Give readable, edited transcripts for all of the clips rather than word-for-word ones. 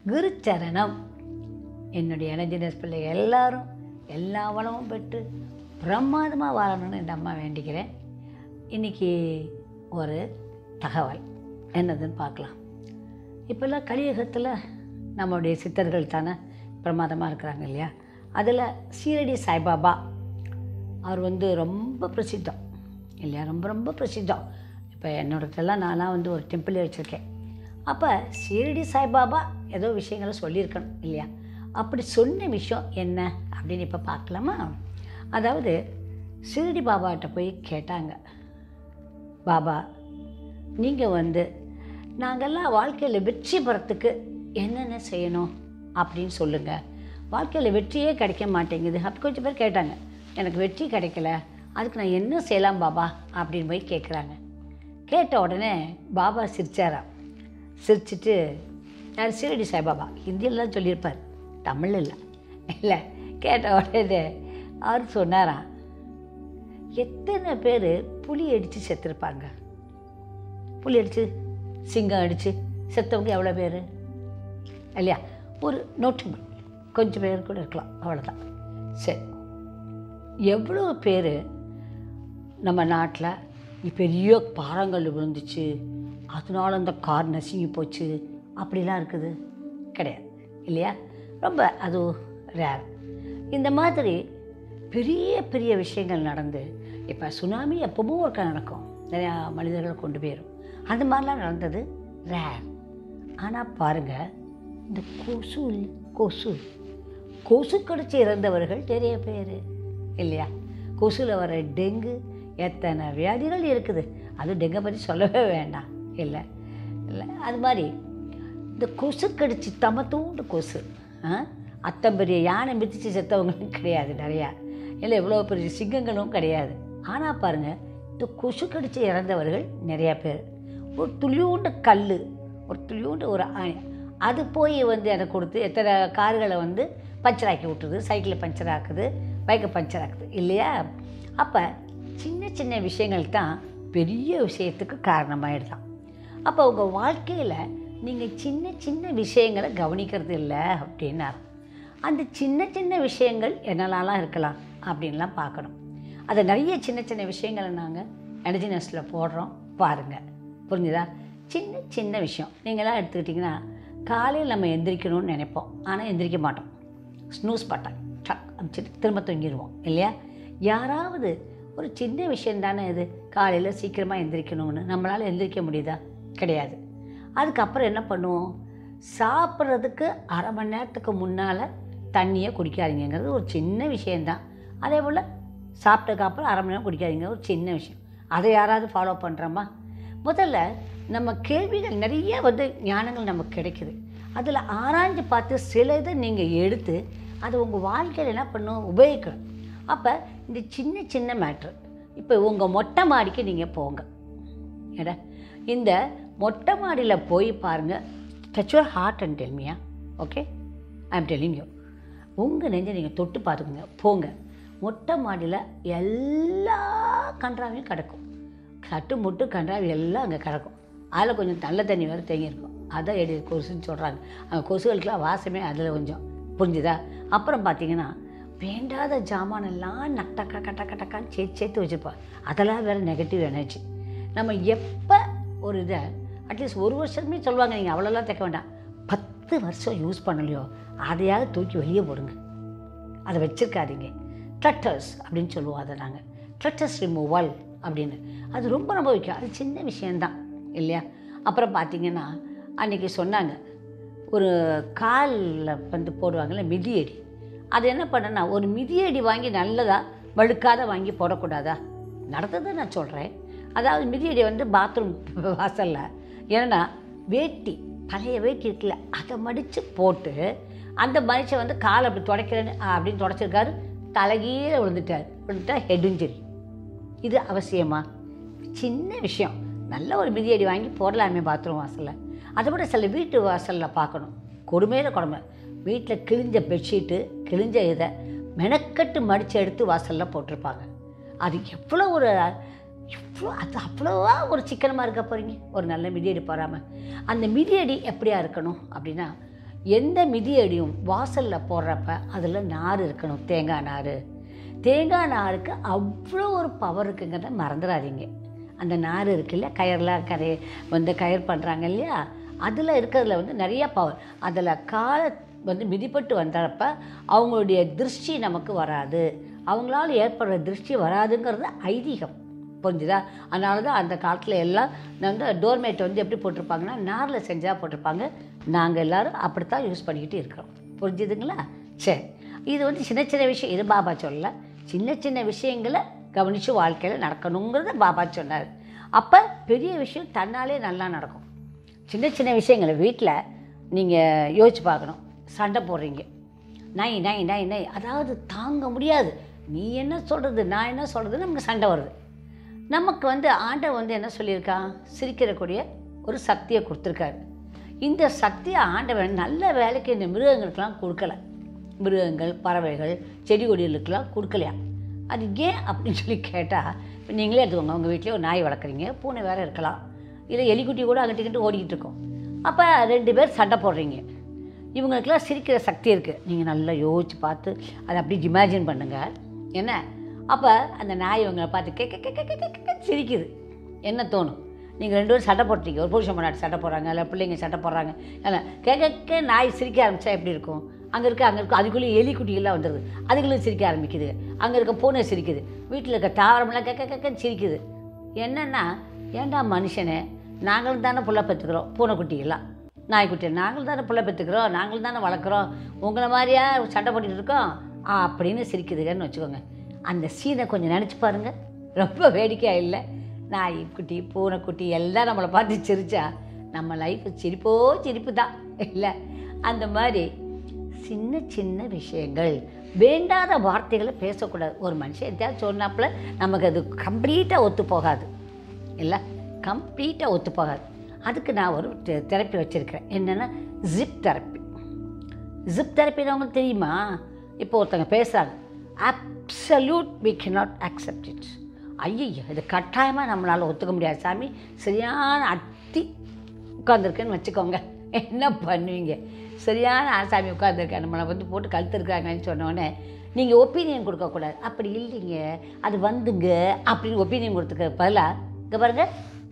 குருச்சரணம். என்னுடைய எனர்ஜினஸ் பிள்ளை எல்லாரும் எல்லா வளமும் பெற்று பிரமாதமாக வாழணும்னு இந்த அம்மா வேண்டிக்கிறேன். இன்றைக்கி ஒரு தகவல் என்னதுன்னு பார்க்கலாம். இப்போல்லாம் கலியுகத்தில் நம்மளுடைய சித்தர்கள் தானே பிரமாதமாக இருக்கிறாங்க இல்லையா? அதில் ஷீரடி சாய்பாபா அவர் ரொம்ப பிரசித்தம் இல்லையா? ரொம்ப ரொம்ப பிரசித்தம். இப்போ என்னோடதெல்லாம் நான்லாம் ஒரு டெம்பிளே வச்சுருக்கேன். அப்போ ஷீரடி சாய்பாபா ஏதோ விஷயங்களை சொல்லியிருக்கணும் இல்லையா? அப்படி சொன்ன விஷயம் என்ன அப்படின்னு இப்போ பார்க்கலாமா? அதாவது ஷீரடி பாபாட்ட போய் கேட்டாங்க, பாபா நீங்கள் நாங்கள்லாம் வாழ்க்கையில் வெற்றி பெறத்துக்கு என்னென்ன செய்யணும் அப்படின்னு சொல்லுங்கள். வாழ்க்கையில் வெற்றியே கிடைக்க மாட்டேங்குது. அப்படி கொஞ்சம் பேர் கேட்டாங்க, எனக்கு வெற்றி கிடைக்கல, அதுக்கு நான் என்ன செய்யலாம் பாபா அப்படின்னு போய் கேட்குறாங்க. கேட்ட உடனே பாபா சிரிச்சாராம். சிரிச்சிட்டு, யார் ஷீரடி சாய்பாபா ஹிந்தியில் தான் சொல்லியிருப்பார், தமிழ் இல்லை. கேட்ட உடனே அவர் சொன்னாராம், எத்தனை பேர் புலி அடித்து செத்துருப்பாங்க? புலி அடித்து சிங்கம் அடித்து செத்தவங்க எவ்வளோ பேர் இல்லையா? ஒரு நோட்டபிள் கொஞ்சம் பேர் கூட இருக்கலாம், அவ்வளோதான். சரி, எவ்வளோ பேர் நம்ம நாட்டில் பெரிய பாறங்கள் விழுந்துச்சு, அதனால அந்த கார் நசுங்கி போச்சு அப்படிலாம் இருக்குது? கிடையாது இல்லையா? ரொம்ப அது ரேர். இந்த மாதிரி பெரிய பெரிய விஷயங்கள் நடந்து, இப்போ சுனாமி எப்பவும் ஒருக்கா நடக்கும், நிறையா மனிதர்களை கொண்டு போயிடும். அந்த மாதிரிலாம் நடந்தது ரேர். ஆனால் பாருங்கள், இந்த கொசு கடிச்சு இறந்தவர்கள் நிறைய பேர் இல்லையா? கொசுவில் வர டெங்கு எத்தனை வியாதிகள் இருக்குது. அது டெங்கை பற்றி சொல்லவே வேண்டாம் இல்லை. அது மாதிரி இந்த கொசு கடிச்சு தமத்தூண்டு கொசு அத்தம்பெரிய யானை மிதித்து செத்தவங்களும் கிடையாது நிறையா, இல்லை எவ்வளோ பெரிய சிங்கங்களும் கிடையாது. ஆனால் பாருங்கள், இந்த கொசு கடிச்சு இறந்தவர்கள் நிறையா பேர். ஒரு துளியூண்டு கல், ஒரு துளியூண்டு ஒரு ஆணி, அது போய் எனக்கு கொடுத்து எத்தனை கார்களை பஞ்சர் ஆக்கி விட்டுருது, சைக்கிளை பஞ்சர் ஆக்குது, பைக்கை பஞ்சர் ஆக்குது இல்லையா? அப்போ சின்ன சின்ன விஷயங்கள் தான் பெரிய விஷயத்துக்கு காரணமாகிடுதான். அப்போ உங்கள் வாழ்க்கையில் நீங்கள் சின்ன சின்ன விஷயங்களை கவனிக்கிறது இல்லை அப்படின்னா, அந்த சின்ன சின்ன விஷயங்கள் என்னெல்லாம் இருக்கலாம் அப்படின்லாம் பார்க்கணும். அதை நிறைய சின்ன சின்ன விஷயங்களை நாங்கள் எனர்ஜினஸ்டில் போடுறோம், பாருங்கள். புரிஞ்சுதா? சின்ன சின்ன விஷயம் நீங்களாம் எடுத்துக்கிட்டிங்கன்னா, காலையில் நம்ம எந்திரிக்கணும்னு நினைப்போம், ஆனால் எந்திரிக்க மாட்டோம். ஸ்னூஸ் பட்டன் டக் அமைச்சிட்டு திரும்ப தூங்கிடுவோம் இல்லையா? யாராவது ஒரு சின்ன விஷயம் தானே இது, காலையில் சீக்கிரமாக எந்திரிக்கணும்னு நம்மளால் எந்திரிக்க முடியுதா? கிடையாது. அதுக்கப்புறம் என்ன பண்ணுவோம்? சாப்பிட்றதுக்கு அரை மணி நேரத்துக்கு முன்னால் தண்ணியை குடிக்காதீங்கிறது ஒரு சின்ன விஷயந்தான். அதே போல் சாப்பிட்டதுக்கப்புறம் அரை மணி நேரம் குடிக்காதீங்க, ஒரு சின்ன விஷயம். அதை யாராவது ஃபாலோ பண்ணுறோமா? முதல்ல நம்ம கேள்விகள் நிறைய ஞானங்கள் நமக்கு கிடைக்குது. அதில் ஆராய்ஞ்சு பார்த்து சில இதை நீங்கள் எடுத்து அதை உங்கள் வாழ்க்கையில் என்ன பண்ணணும், உபயோகிக்கணும். அப்போ இந்த சின்ன சின்ன மேட்ரு, இப்போ உங்கள் மொட்டை மாடிக்கு நீங்கள் போங்க. ஏடா, இந்த மொட்டை மாடியில் போய் பாருங்கள். Touch your heart and tell me. Okay, I am telling you. உங்கள் நெஞ்சை நீங்கள் தொட்டு பார்த்துக்குங்க. போங்க, மொட்டை மாடியில் எல்லா கன்றாவையும் கிடக்கும். சட்டு முட்டு கன்றாவி எல்லாம் அங்கே கிடக்கும். அதில் கொஞ்சம் நல்ல தண்ணி வேறு தேங்கியிருக்கும். அதான் கொசுன்னு சொல்கிறாங்க. அந்த கொசுகளுக்கெலாம் வாசமே அதில் கொஞ்சம். புரிஞ்சுதா? அப்புறம் பார்த்திங்கன்னா, வேண்டாத ஜாமானெல்லாம் டக்க டக்கான்னு சேர்த்து வச்சுருப்போம். அதெல்லாம் வேறு நெகட்டிவ் எனர்ஜி. நம்ம எப்போ ஒரு இதை அட்லீஸ்ட் ஒரு வருஷமே சொல்லுவாங்க, நீங்கள் அவ்வளோலாம் தைக்க வேண்டாம், 10 வருஷம் யூஸ் பண்ணலையோ அதையாவது தூக்கி வெளியே போடுங்க, அதை வச்சுருக்காதீங்க. கிளட்டர்ஸ் அப்படின்னு சொல்லுவோம். அதை நாங்கள் கிளட்டர்ஸ் ரிமூவல் அப்படின்னு. அது ரொம்ப ரொம்ப முக்கியம். அது சின்ன விஷயந்தான் இல்லையா? அப்புறம் பார்த்திங்கன்னா, அன்றைக்கி சொன்னாங்க, ஒரு காலில் போடுவாங்கள்ல மிதியடி, அது என்ன பண்ணனா, ஒரு மிதியடி வாங்கி நல்லதாக வழுக்காத வாங்கி போடக்கூடாதா? நடந்ததை நான் சொல்கிறேன். அதாவது மிதியடி பாத்ரூம் வாசலில், ஏன்னா வேட்டி, பழைய வேட்டி இருக்குல்ல, அதை மடித்து போட்டு அந்த மனுஷன் காலை அப்படி துடைக்கிறேன்னு அப்படின்னு துடைச்சிருக்காரு, தலைகீழ விழுந்துட்டா ஹெட் இன்ஜுரி. இது அவசியமா? சின்ன விஷயம். நல்ல ஒரு மிதியடி வாங்கி போடலாமே பாத்ரூம் வாசலில். அதை விட சில வீட்டு வாசலில் பார்க்கணும், கொடுமையில் கொடுமை. வீட்டில் கிழிஞ்ச பெட்ஷீட்டு, கிழிஞ்ச இதை மெனக்கட்டு மடித்து எடுத்து வாசலில் போட்டிருப்பாங்க. அது எவ்வளோ அது அவ்வளோவா ஒரு சிக்கனமாக இருக்க போகிறீங்க, ஒரு நல்ல மிதியடி போடாமல். அந்த மிதியடி எப்படியா இருக்கணும் அப்படின்னா, எந்த மிதியடியும் வாசலில் போடுறப்ப அதில் நார் இருக்கணும், தேங்காய் நார். தேங்காய் நாருக்கு அவ்வளோ ஒரு பவர் இருக்குங்கிறத மறந்துடாதீங்க. அந்த நார் இருக்கு இல்லையா, கயிறுலாம் கயிறு பண்ணுறாங்க இல்லையா, அதில் இருக்கிறதுல வந்து நிறையா பவர். அதில் காலை வந்து மிதிப்பட்டு வந்தப்ப அவங்களுடைய திருஷ்டி நமக்கு வராது, அவங்களால ஏற்படுற திருஷ்டி வராதுங்கிறது ஐதீகம். புரிஞ்சுதா? அதனால தான் அந்த காலத்தில் எல்லாம் வந்து டோர்மேட் வந்து எப்படி போட்டிருப்பாங்கன்னா நாரில் செஞ்சால் போட்டிருப்பாங்க. நாங்கள் எல்லோரும் அப்படித்தான் யூஸ் பண்ணிக்கிட்டு இருக்கிறோம். புரிஞ்சுதுங்களா? சரி, இது வந்து சின்ன சின்ன விஷயம். இது பாபா சொல்லலை, சின்ன சின்ன விஷயங்களை கவனித்து வாழ்க்கையில் நடக்கணுங்கிறத பாபா சொன்னார். அப்போ பெரிய விஷயம் தன்னாலே நல்லா நடக்கும். சின்ன சின்ன விஷயங்களை வீட்டில் நீங்கள் யோசிச்சு பார்க்கணும். சண்டை போடுறீங்க, நை நை நை நை, அதாவது தாங்க முடியாது, நீ என்ன சொல்கிறது நான் என்ன சொல்கிறது, நமக்கு சண்டை வருது. நமக்கு வந்து ஆண்டவன் வந்து என்ன சொல்லியிருக்கான், சிரிக்கிறக்கூடிய ஒரு சக்தியை கொடுத்துருக்காரு. இந்த சக்தியை ஆண்டவன் நல்ல வேலைக்கு இந்த மிருகங்களுக்கெல்லாம் கொடுக்கல. மிருகங்கள், பறவைகள், செடி கொடிகளுக்கெல்லாம் கொடுக்கலையா? அது ஏன் அப்படின்னு சொல்லி கேட்டால், இப்போ நீங்களே எடுத்துக்கோங்க, உங்கள் வீட்டிலே ஒரு நாய் வளர்க்குறீங்க, பூனை வேறு இருக்கலாம், இல்லை எலிக்குட்டி கூட அங்கிட்டு ஓடிக்கிட்டு இருக்கோம். அப்போ 2 பேர் சண்டை போடுறீங்க. இவங்களுக்கெல்லாம் சிரிக்கிற சக்தி இருக்குது. நீங்கள் நல்லா யோசித்து பார்த்து அதை அப்படி இமேஜின் பண்ணுங்கள். என்ன, அப்போ அந்த நாய் இவங்களை பார்த்து கே சிரிக்குது. என்ன தோணும்? நீங்கள் 2 பேரும் சண்டை போட்டுறீங்க, ஒரு புருஷன் முன்னாடி சண்டை போடுறாங்க, இல்லை பிள்ளைங்க சண்டை போடுறாங்க, இல்லை கே நாய் சிரிக்க ஆரம்பித்தா எப்படி இருக்கும்? அங்கே இருக்க அதுக்குள்ளே எலிக்குட்டிகள்லாம் வந்துடுது, அதுகளும் சிரிக்க ஆரம்பிக்குது. அங்கே இருக்க பூனை சிரிக்குது, வீட்டில் இருக்க தாவரமெல்லாம் கேக்கன்னு சிரிக்குது. என்னென்னா, ஏண்டா மனுஷனே, நாங்களும் தானே புள்ள பெற்றுக்கிறோம், பூனைக்குட்டிகள்லாம் நாய்க்குட்டி நாங்கள் தானே புள்ள பெற்றுக்கிறோம், நாங்களும் தானே வளர்க்குறோம், உங்களை மாதிரியா சண்டை போட்டுட்டு இருக்கோம் அப்படின்னு சிரிக்குதுங்கன்னு வச்சுக்கோங்க. அந்த சீனை கொஞ்சம் நினச்சி பாருங்கள், ரொம்ப வேடிக்கையாக இல்லை? நாய்க்குட்டி பூனைக்குட்டி எல்லாம் நம்மளை பார்த்து சிரித்தா நம்ம லைஃப் சிரிப்பு தான் இல்லை? அந்த மாதிரி சின்ன சின்ன விஷயங்கள், வேண்டாத வார்த்தைகளை பேசக்கூடாது. ஒரு மனுஷன் எதாவது சொன்னாப்புல நமக்கு அது கம்ப்ளீட்டாக ஒத்து போகாது இல்லை, கம்ப்ளீட்டாக ஒத்து போகாது. அதுக்கு நான் ஒரு தெரப்பி வச்சுருக்கிறேன். என்னென்னா ஜிப் தெரப்பி. ஜிப் தெரப்பின்னு அவங்களுக்கு தெரியுமா? இப்போ ஒருத்தங்க பேசுகிறாங்க, absolute we cannot accept it. ஐயோ, இது கட்டாயமாக நம்மளால் ஒத்துக்க முடியாது சாமி, சரியான அட்டி உட்காந்துருக்கேன்னு வச்சுக்கோங்க, என்ன பண்ணுவீங்க? சரியான ஆசாமி உட்காந்துருக்கேன், நம்மளை வந்து போட்டு கழுத்துருக்காங்கன்னு சொன்னோடனே நீங்கள் ஒப்பீனியன் கொடுக்கக்கூடாது. அப்படி இல்லைங்க, அது வந்துங்க அப்படின்னு ஒப்பீனியன் கொடுத்துக்க பதிலாக இங்கே பாருங்கள்,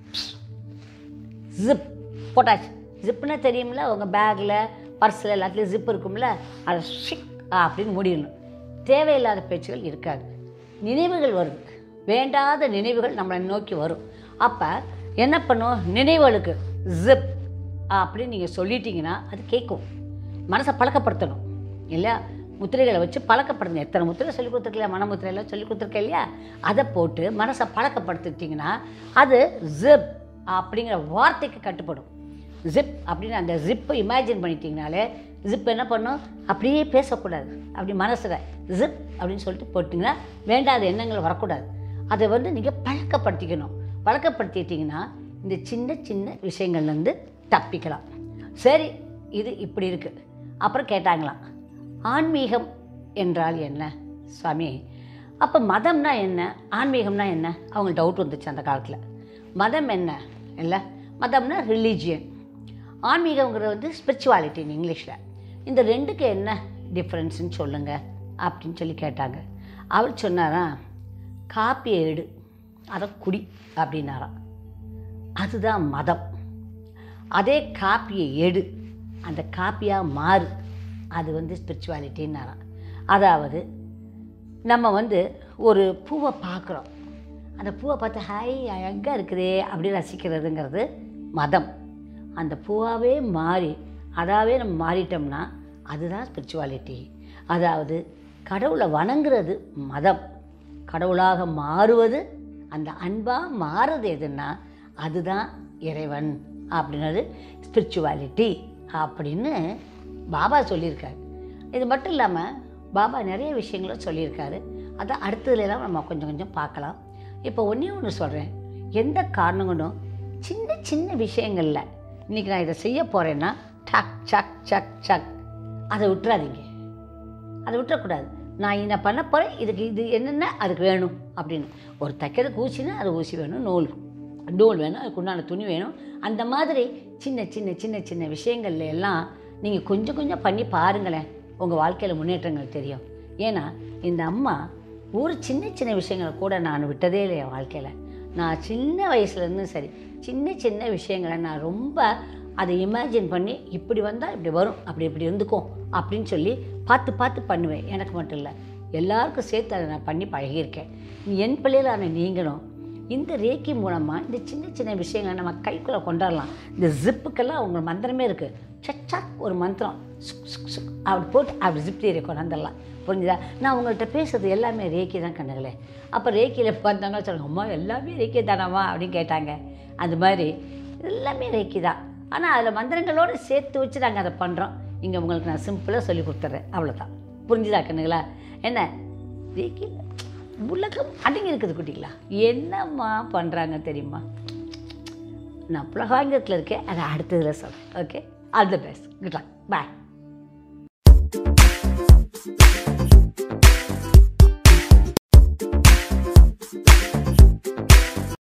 ஜிப் போட்டாச்சு. ஜிப்புன்னா தெரியும்ல, உங்கள் பேக்கில் பர்ஸில் எல்லாத்துலேயும் ஜிப் இருக்கும்ல, அதை ஷிக் அப்படின்னு மூடிடணும். தேவையில்லாத பேச்சுகள் இருக்காது. நினைவுகள் வருது, வேண்டாத நினைவுகள் நம்மளை நோக்கி வரும். அப்போ என்ன பண்ணும், நினைவுகளுக்கு ஜிப் அப்படின்னு நீங்கள் சொல்லிட்டீங்கன்னா அது கேட்கும். மனசை பழக்கப்படுத்தணும் இல்லையா? முத்திரைகளை வச்சு பழக்கப்படுங்க. எத்தனை முத்திரை சொல்லி கொடுத்துருக்கலையா, மன முத்திரையெல்லாம் சொல்லி கொடுத்துருக்கேன் இல்லையா? அதை போட்டு மனசை பழக்கப்படுத்திட்டிங்கன்னா அது ஜிப் அப்படிங்கிற வார்த்தைக்கு கட்டுப்படும். ஜிப் அப்படின்னு அந்த ஜிப்பை இமேஜின் பண்ணிட்டீங்கனாலே ஜிப் என்ன பண்ணும், அப்படியே பேசக்கூடாது, அப்படி மனசில் ஜிப் அப்படின்னு சொல்லிட்டு போட்டிங்கன்னா வேண்டாத எண்ணங்கள் வரக்கூடாது. அதை வந்து நீங்கள் பழக்கப்படுத்திக்கணும். பழக்கப்படுத்திட்டிங்கன்னா இந்த சின்ன சின்ன விஷயங்கள்லேருந்து தப்பிக்கலாம். சரி, இது இப்படி இருக்குது. அப்புறம் கேட்டாங்களாம், ஆன்மீகம் என்றால் என்ன சுவாமி? அப்போ மதம்னா என்ன, ஆன்மீகம்னா என்ன? அவங்க டவுட் வந்துச்சு அந்த காலத்தில். மதம் என்ன இல்லை, மதம்னா ரிலீஜியன், ஆன்மீகங்கிறது வந்து ஸ்பிரிச்சுவாலிட்டின்னு இங்கிலீஷில். இந்த ரெண்டுக்கு என்ன டிஃப்ரென்ஸ்ன்னு சொல்லுங்கள் அப்படின்னு சொல்லி கேட்டாங்க. அவர் சொன்னாராம், காப்பியை எடு, அதை குடி அப்படின்னாராம், அதுதான் மதம். அதே காப்பியை எடு, அந்த காப்பியாக மாறு, அது வந்து ஸ்பிரிச்சுவாலிட்டின்னாராம். அதாவது நம்ம வந்து ஒரு பூவை பார்க்குறோம், அந்த பூவை பார்த்து ஹாய் அழகாக இருக்குதே அப்படி ரசிக்கிறதுங்கிறது மதம். அந்த பூவாகவே மாறி அதாவே நம்ம மாறிட்டோம்னா அதுதான் ஸ்பிரிச்சுவாலிட்டி. அதாவது கடவுளை வணங்குறது மதம், கடவுளாக மாறுவது, அந்த அன்பாக மாறுறது எதுன்னா அதுதான் இறைவன் அப்படின்னது ஸ்பிரிச்சுவாலிட்டி அப்படின்னு பாபா சொல்லியிருக்காரு. இது மட்டும் இல்லாமல் பாபா நிறைய விஷயங்களும் சொல்லியிருக்காரு. அதை அடுத்ததுலாம் நம்ம கொஞ்சம் கொஞ்சம் பார்க்கலாம். இப்போ ஒன்று சொல்கிறேன், எந்த காரணங்களும் சின்ன சின்ன விஷயங்களில் இன்றைக்கி நான் இதை செய்ய போகிறேன்னா டக் சக் சக் சக் அதை விட்டுறாதீங்க, அதை விட்டுறக்கூடாது. நான் இதை பண்ண போகிறேன், இதுக்கு இது என்னென்ன அதுக்கு வேணும் அப்படின்னு. ஒரு தைக்கிறதுக்கு ஊசினா அது ஊசி வேணும், நூல் வேணும், அதுக்கு உண்டான துணி வேணும். அந்த மாதிரி சின்ன சின்ன சின்ன சின்ன விஷயங்கள்ல எல்லாம் நீங்கள் கொஞ்சம் கொஞ்சம் பண்ணி பாருங்களேன், உங்கள் வாழ்க்கையில் முன்னேற்றங்கள் தெரியும். ஏன்னா இந்த அம்மா ஒரு சின்ன சின்ன விஷயங்களை கூட நான் விட்டதே இல்லை என் வாழ்க்கையில். நான் சின்ன வயசுலேருந்து சரி, சின்ன சின்ன விஷயங்களை நான் ரொம்ப அதை இமேஜின் பண்ணி இப்படி வந்தால் இப்படி வரும், அப்படி இப்படி இருந்துக்கும் அப்படின்னு சொல்லி பார்த்து பார்த்து பண்ணுவேன். எனக்கு மட்டும் இல்லை, எல்லாருக்கும் சேர்த்து அதை நான் பண்ணி பழகியிருக்கேன். என் பிள்ளைகளான நீங்களும் இந்த ரேக்கி மூலமாக இந்த சின்ன சின்ன விஷயங்களை நம்ம கைக்குள்ளே கொண்டாடலாம். இந்த ஜிப்புக்கெல்லாம் உங்கள் மந்திரமே இருக்குது. சச்சாக் ஒரு மந்திரம் சுக் சுக் சுக் அப்படி போட்டு அப்படி ஜிப் ஏரியா கொண்டாந்துடலாம். புரிஞ்சுதா? நான் உங்கள்கிட்ட பேசுறது எல்லாமே ரேக்கி தான் கண்ணுகளே. அப்போ ரேக்கியில் பார்த்தாங்க சொல்லுங்க, அம்மா எல்லாமே ரேக்கி தானாம்மா அப்படின்னு கேட்டாங்க. அது மாதிரி எல்லாமே ரேக்கி தான். ஆனால் அதில் மந்திரங்களோடு சேர்த்து வச்சு நாங்கள் அதை பண்ணுறோம். இங்கே உங்களுக்கு நான் சிம்பிளாக சொல்லி கொடுத்துட்றேன், அவ்வளோதான். புரிஞ்சுதா கண்ணுங்களா? என்ன ரேக்கியில் உலகம் அடங்கி இருக்குது குட்டிங்களா. என்னம்மா பண்ணுறாங்க தெரியுமா? நான் புலகாங்கத்தில் இருக்கேன், அதை அடுத்ததில் சொல்கிறேன். Okay, all the best, good luck, bye.